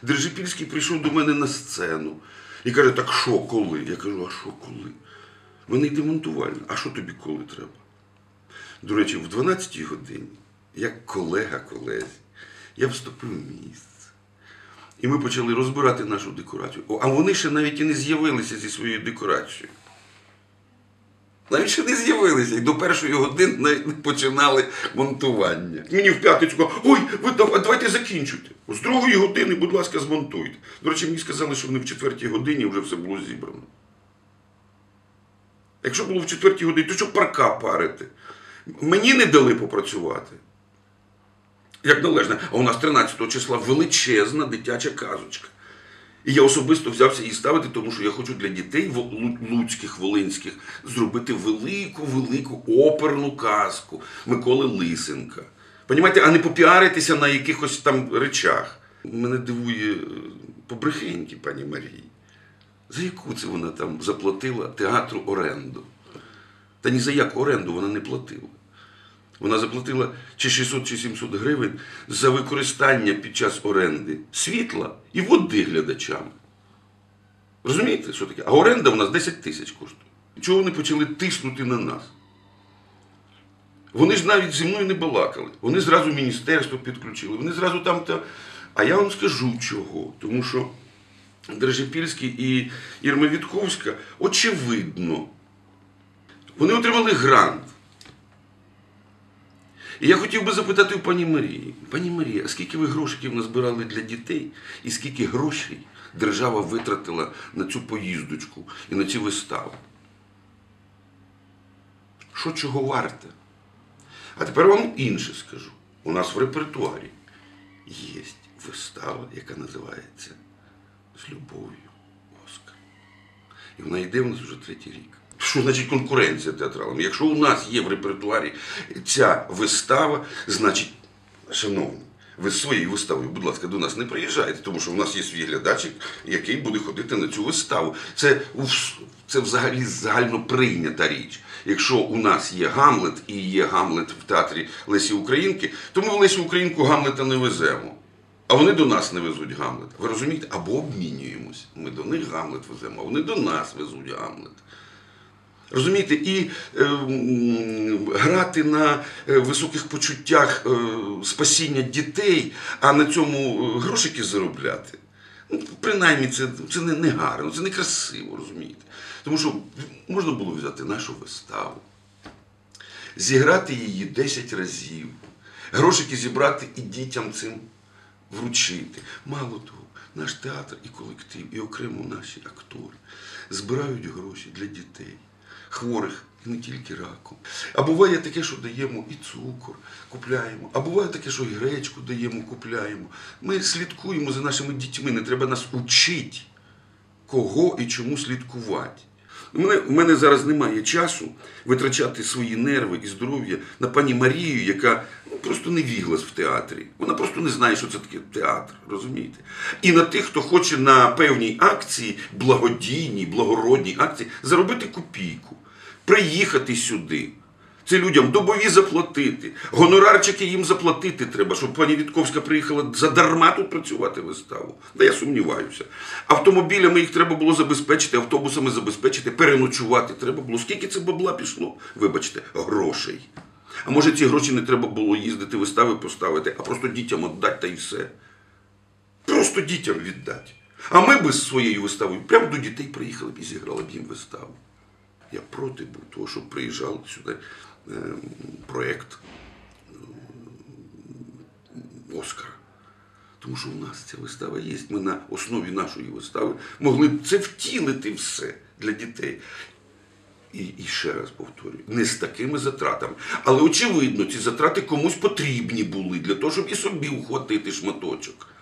Держипільський прийшов до мене на сцену і каже, так що, коли? Я кажу, а що коли? Вони йде монтувальна. А що тобі коли треба? До речі, в 12-й годині, як колега колезі, я вступив в місце. І ми почали розбирати нашу декорацію. А вони ще навіть і не з'явилися зі своєю декорацією. Навіть ще не з'явилися. І до 1-ї години навіть не починали монтування. Мені в п'ятницю, ой, ви давайте закінчуйте. З 2-ї години, будь ласка, змонтуйте. До речі, мені сказали, що вони в 4-й годині вже все було зібрано. Якщо було в 4-й годині, то що парка парити? Мені не дали попрацювати. Як належне. А у нас 13 числа величезна дитяча казочка. І я особисто взявся її ставити, тому що я хочу для дітей луцьких, волинських зробити велику оперну казку Миколи Лисенка. Понімаєте, а не попіаритися на якихось там речах. Мене дивує побрехеньки пані Марії. За яку це вона там заплатила театру оренду? Та ні за яку оренду вона не платила. Вона заплатила чи 600, чи 700 гривень за використання під час оренди світла і води глядачам. Розумієте, що таке? А оренда у нас 10 тисяч коштує. Чого вони почали тиснути на нас? Вони ж навіть зі мною не балакали. Вони зразу міністерство підключили. Вони зразу там. А я вам скажу чого. Тому що Держипільський і Ірма Вітковська, очевидно, вони отримали грант. І я хотів би запитати у пані Марії. Пані Марія, а скільки ви грошиків назбирали для дітей? І скільки грошей держава витратила на цю поїздочку і на ці вистави? Що чого варте? А тепер вам інше скажу. У нас в репертуарі є вистава, яка називається «З любов'ю, Оскар». І вона йде у нас вже 3-й рік. Що значить конкуренція театралам? Якщо у нас є в репертуарі ця вистава, значить, шановні, ви з своєю виставою, будь ласка, до нас не приїжджайте, тому що в нас є свій глядачик, який буде ходити на цю виставу. Це взагалі загально прийнята річ. Якщо у нас є Гамлет і є Гамлет в театрі Лесі Українки, то ми в Лесі Українку Гамлета не веземо. А вони до нас не везуть Гамлет. Ви розумієте? Або обмінюємось. Ми до них Гамлет веземо, а вони до нас везуть Гамлет. Розумієте, і грати на високих почуттях спасіння дітей, а на цьому грошики заробляти, принаймні це не гарно, це не красиво, розумієте. Тому що можна було взяти нашу виставу, зіграти її 10 разів, грошики зібрати і дітям цим вручити. Мало того, наш театр і колектив, і окремо наші актори збирають гроші для дітей. Хворих, і не тільки раком. А буває таке, що даємо і цукор, купляємо. А буває таке, що і гречку даємо, купляємо. Ми слідкуємо за нашими дітьми, не треба нас учити, кого і чому слідкувати. У мене зараз немає часу витрачати свої нерви і здоров'я на пані Марію, яка просто не віглась в театрі. Вона просто не знає, що це таке театр, розумієте? І на тих, хто хоче на певній акції, благодійній, благородній акції, заробити копійку, приїхати сюди. Це людям добові заплатити, гонорарчики їм заплатити треба, щоб пані Вітковська приїхала задарма тут працювати виставу. Да я сумніваюся. Автомобілями їх треба було забезпечити, автобусами забезпечити, переночувати треба було. Скільки це бабла пішло? Вибачте, грошей. А може ці гроші не треба було їздити, вистави поставити, а просто дітям віддати та й все. Просто дітям віддати. А ми би з своєю виставою прямо до дітей приїхали б і зіграли б їм виставу. Я проти був того, щоб приїжджав сюди проєкт Оскара. Тому що у нас ця вистава є. Ми на основі нашої вистави могли б це втілити все для дітей. І ще раз повторюю, не з такими затратами. Але очевидно, ці затрати комусь потрібні були для того, щоб і собі ухватити шматочок.